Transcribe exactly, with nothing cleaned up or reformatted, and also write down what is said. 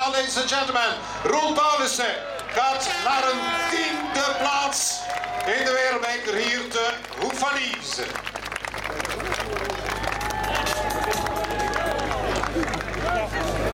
ladies and gentlemen, Roel Paulussen gaat naar een tiende plaats in de wereldbeker hier te Hoek van Yves.